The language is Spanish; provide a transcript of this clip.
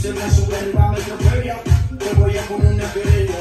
se me sube el medio feria, te voy a poner una querella.